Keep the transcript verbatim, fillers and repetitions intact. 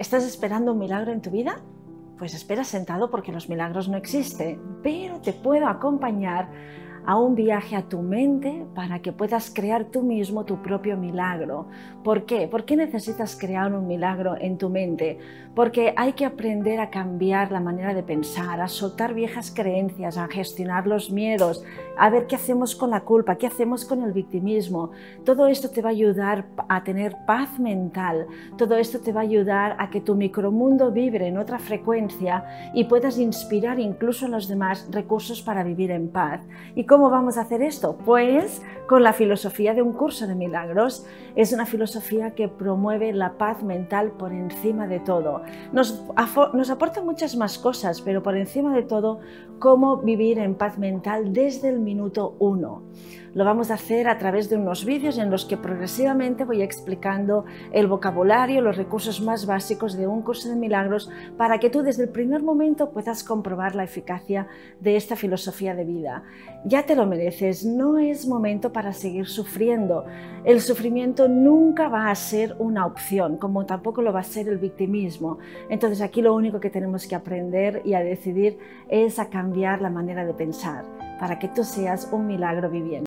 ¿Estás esperando un milagro en tu vida? Pues espera sentado porque los milagros no existen, pero te puedo acompañar a un viaje a tu mente para que puedas crear tú mismo tu propio milagro. ¿Por qué? ¿Por qué necesitas crear un milagro en tu mente? Porque hay que aprender a cambiar la manera de pensar, a soltar viejas creencias, a gestionar los miedos, a ver qué hacemos con la culpa, qué hacemos con el victimismo. Todo esto te va a ayudar a tener paz mental, todo esto te va a ayudar a que tu micromundo vibre en otra frecuencia y puedas inspirar incluso a los demás recursos para vivir en paz. ¿Y cómo vamos a hacer esto? Pues con la filosofía de un curso de milagros. Es una filosofía que promueve la paz mental por encima de todo. Nos, nos aporta muchas más cosas, pero por encima de todo, cómo vivir en paz mental desde el minuto uno. Lo vamos a hacer a través de unos vídeos en los que progresivamente voy explicando el vocabulario, los recursos más básicos de un curso de milagros para que tú desde el primer momento puedas comprobar la eficacia de esta filosofía de vida. Ya te lo mereces, no es momento para seguir sufriendo. El sufrimiento nunca va a ser una opción, como tampoco lo va a ser el victimismo. Entonces aquí lo único que tenemos que aprender y a decidir es a cambiar la manera de pensar para que tú seas un milagro viviente.